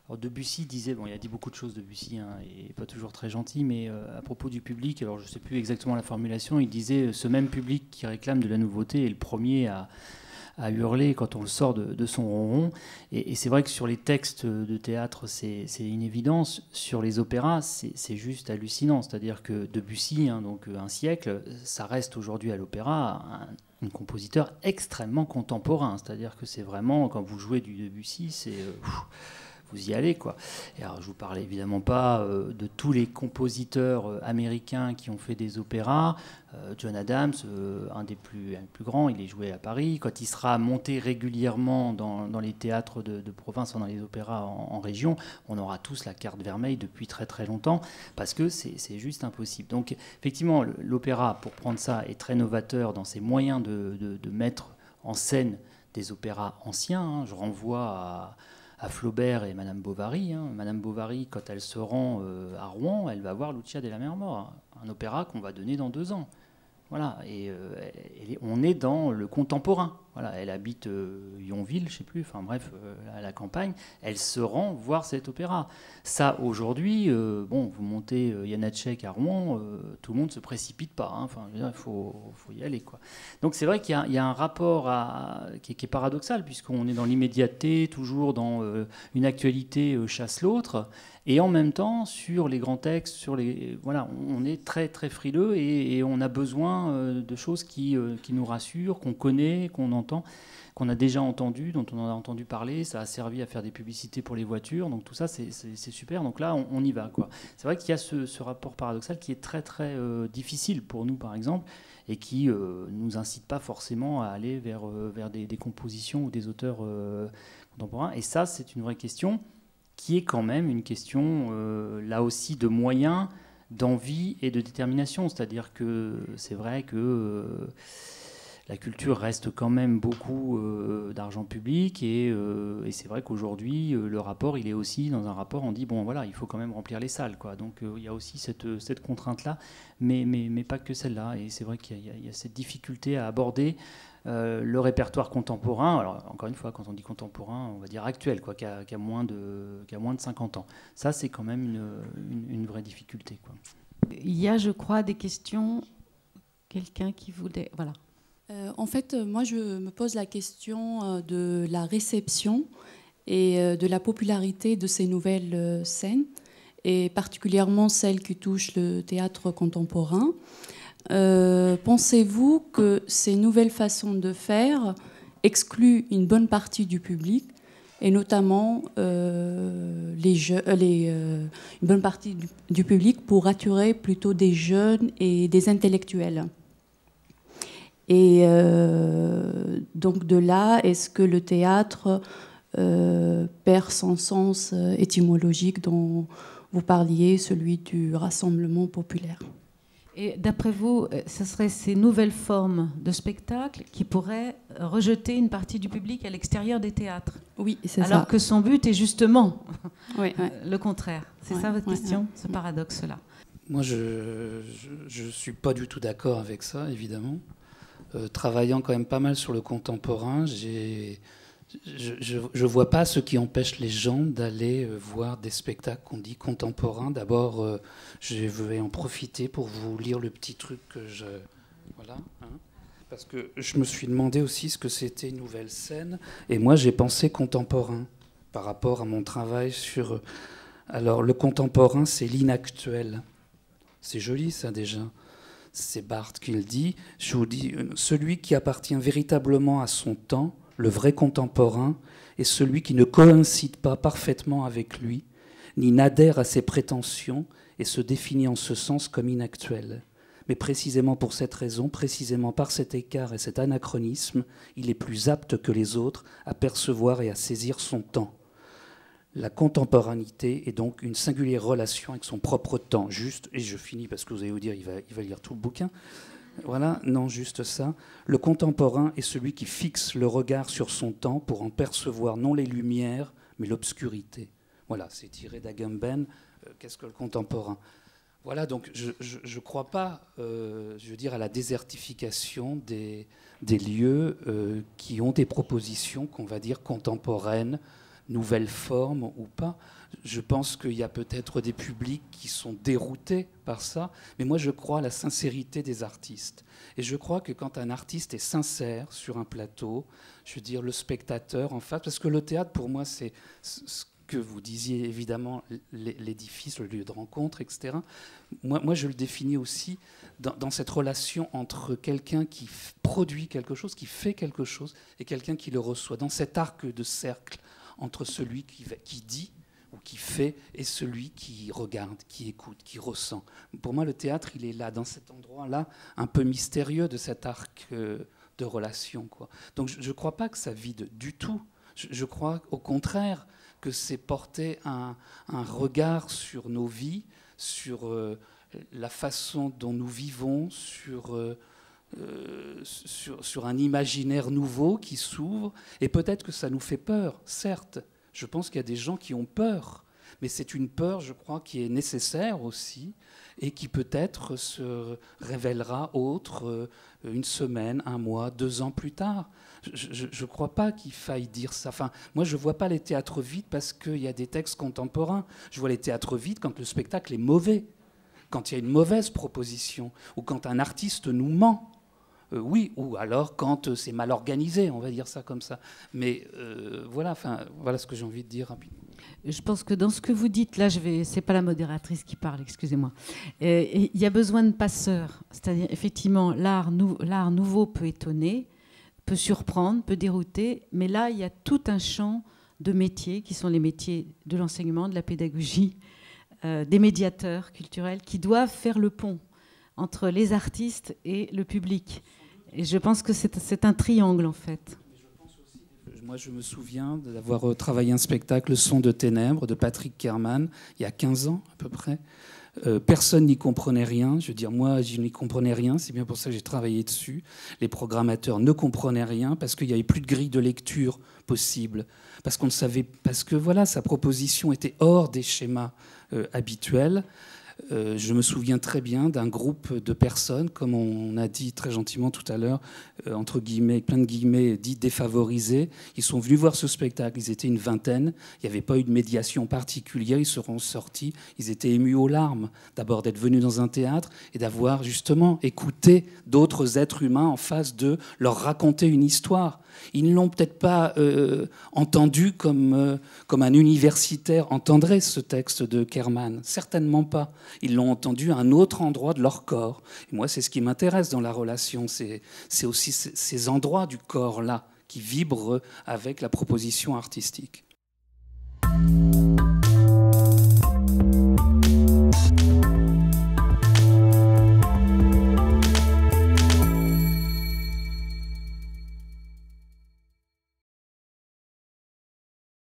Alors Debussy disait, bon, il a dit beaucoup de choses Debussy, hein, et pas toujours très gentil, mais à propos du public, alors je ne sais plus exactement la formulation, il disait ce même public qui réclame de la nouveauté est le premier à hurler quand on le sort de son ronron. Et c'est vrai que sur les textes de théâtre, c'est une évidence. Sur les opéras, c'est juste hallucinant. C'est-à-dire que Debussy, hein, donc un siècle, ça reste aujourd'hui à l'opéra un compositeur extrêmement contemporain. C'est-à-dire que c'est vraiment, quand vous jouez du Debussy, vous y allez, quoi. Et alors, je vous parle évidemment pas de tous les compositeurs américains qui ont fait des opéras. John Adams, un des plus grands, il est joué à Paris. Quand il sera monté régulièrement dans les théâtres de province, dans les opéras en région, on aura tous la carte vermeille depuis très très longtemps, parce que c'est juste impossible. Donc effectivement, l'opéra, pour prendre ça, est très novateur dans ses moyens de mettre en scène des opéras anciens, hein. Je renvoie à Flaubert et Madame Bovary, hein. Madame Bovary, quand elle se rend à Rouen, elle va voir Lucia della Mer, un opéra qu'on va donner dans 2 ans. Voilà, et on est dans le contemporain. Voilà, elle habite Yonville, je sais plus, enfin bref, à la campagne. Elle se rend voir cet opéra. Ça, aujourd'hui, bon, vous montez Janacek à Rouen, tout le monde se précipite pas, hein. Enfin, je veux dire, il faut y aller, quoi. Donc c'est vrai qu'il y a un rapport qui est paradoxal, puisqu'on est dans l'immédiateté, toujours dans une actualité chasse l'autre. Et en même temps, sur les grands textes, voilà, on est très très frileux et on a besoin de choses qui nous rassurent, qu'on connaît, qu'on entend, qu'on a déjà entendu, dont on en a entendu parler. Ça a servi à faire des publicités pour les voitures, donc tout ça c'est super. Donc là, on y va, quoi. C'est vrai qu'il y a ce rapport paradoxal qui est très très difficile pour nous, par exemple, et qui nous incite pas forcément à aller vers des compositions ou des auteurs contemporains. Et ça, c'est une vraie question, qui est quand même une question, là aussi, de moyens, d'envie et de détermination. C'est-à-dire que c'est vrai que la culture reste quand même beaucoup d'argent public, et c'est vrai qu'aujourd'hui, le rapport, il est aussi dans un rapport, on dit, bon voilà, il faut quand même remplir les salles, quoi. Donc il y a aussi cette contrainte-là, mais pas que celle-là. Et c'est vrai qu'il y a cette difficulté à aborder le répertoire contemporain. Alors encore une fois, quand on dit contemporain, on va dire actuel, quoi, qui a moins de 50 ans. Ça, c'est quand même une vraie difficulté, quoi. Il y a, je crois, des questions. Quelqu'un qui voulait... Voilà. En fait, moi, je me pose la question de la réception et de la popularité de ces nouvelles scènes, et particulièrement celles qui touchent le théâtre contemporain. Pensez-vous que ces nouvelles façons de faire excluent une bonne partie du public, et notamment une bonne partie du public, pour attirer plutôt des jeunes et des intellectuels? Et donc de là, est-ce que le théâtre perd son sens étymologique dont vous parliez, celui du rassemblement populaire? Et d'après vous, ce seraient ces nouvelles formes de spectacle qui pourraient rejeter une partie du public à l'extérieur des théâtres? Oui, c'est ça. Alors que son but est justement oui. le contraire. C'est ça votre question, ce paradoxe-là? Moi, je ne suis pas du tout d'accord avec ça, évidemment. Travaillant quand même pas mal sur le contemporain, je ne vois pas ce qui empêche les gens d'aller voir des spectacles qu'on dit contemporains. D'abord, je vais en profiter pour vous lire le petit truc que je... Voilà. Hein, parce que je me suis demandé aussi ce que c'était une nouvelle scène. Et moi, j'ai pensé contemporain par rapport à mon travail sur... Alors, le contemporain, c'est l'inactuel. C'est joli, ça, déjà. C'est Barthes qui le dit. Je vous dis, celui qui appartient véritablement à son temps, le vrai contemporain, est celui qui ne coïncide pas parfaitement avec lui, ni n'adhère à ses prétentions, et se définit en ce sens comme inactuel. Mais précisément pour cette raison, précisément par cet écart et cet anachronisme, il est plus apte que les autres à percevoir et à saisir son temps. La contemporanéité est donc une singulière relation avec son propre temps. Juste, et je finis parce que vous allez vous dire, il va lire tout le bouquin. Voilà, non, juste ça. Le contemporain est celui qui fixe le regard sur son temps pour en percevoir non les lumières, mais l'obscurité. Voilà, c'est tiré d'Agamben. Qu'est-ce que le contemporain? Voilà, donc je ne crois pas, je veux dire, à la désertification des lieux qui ont des propositions qu'on va dire contemporaines, nouvelle forme ou pas. Je pense qu'il y a peut-être des publics qui sont déroutés par ça, mais moi je crois à la sincérité des artistes. Et je crois que quand un artiste est sincère sur un plateau, je veux dire le spectateur en face, parce que le théâtre pour moi c'est ce que vous disiez évidemment, l'édifice, le lieu de rencontre, etc. Moi je le définis aussi dans cette relation entre quelqu'un qui produit quelque chose, qui fait quelque chose, et quelqu'un qui le reçoit, dans cet arc de cercle entre celui qui dit ou qui fait, et celui qui regarde, qui écoute, qui ressent. Pour moi, le théâtre, il est là, dans cet endroit-là, un peu mystérieux de cet arc de relation, quoi. Donc je ne crois pas que ça vide du tout. Je crois au contraire que c'est porter un regard sur nos vies, sur la façon dont nous vivons, sur un imaginaire nouveau qui s'ouvre. Et peut-être que ça nous fait peur, certes. Je pense qu'il y a des gens qui ont peur, mais c'est une peur, je crois, qui est nécessaire aussi et qui peut-être se révélera autre une semaine, un mois, 2 ans plus tard. Je ne crois pas qu'il faille dire ça. Enfin, moi, je ne vois pas les théâtres vides parce qu'il y a des textes contemporains. Je vois les théâtres vides quand le spectacle est mauvais, quand il y a une mauvaise proposition ou quand un artiste nous ment. Oui, ou alors quand c'est mal organisé, on va dire ça comme ça. Mais voilà ce que j'ai envie de dire rapidement. Je pense que dans ce que vous dites, là, c'est pas la modératrice qui parle, excusez-moi. Il y a besoin de passeurs. C'est-à-dire, effectivement, l'art nouveau peut étonner, peut surprendre, peut dérouter, mais là, il y a tout un champ de métiers qui sont les métiers de l'enseignement, de la pédagogie, des médiateurs culturels qui doivent faire le pont entre les artistes et le public. Et je pense que c'est un triangle, en fait. Moi, je me souviens d'avoir travaillé un spectacle Son de ténèbres de Patrick Kerman, il y a 15 ans à peu près. Personne n'y comprenait rien. Je veux dire, moi, je n'y comprenais rien. C'est bien pour ça que j'ai travaillé dessus. Les programmateurs ne comprenaient rien parce qu'il n'y avait plus de grille de lecture possible. Parce qu'on ne savait... Parce que, voilà, sa proposition était hors des schémas habituels. Je me souviens très bien d'un groupe de personnes, comme on a dit très gentiment tout à l'heure, entre guillemets, plein de guillemets, dits défavorisés. Ils sont venus voir ce spectacle, ils étaient une vingtaine, il n'y avait pas eu de médiation particulière, ils seront sortis, ils étaient émus aux larmes, d'abord d'être venus dans un théâtre et d'avoir justement écouté d'autres êtres humains en face d'eux, leur raconter une histoire. Ils ne l'ont peut-être pas entendu comme un universitaire entendrait ce texte de Kerman. Certainement pas. Ils l'ont entendu à un autre endroit de leur corps. Et moi, c'est ce qui m'intéresse dans la relation. C'est aussi ces endroits du corps-là qui vibrent avec la proposition artistique.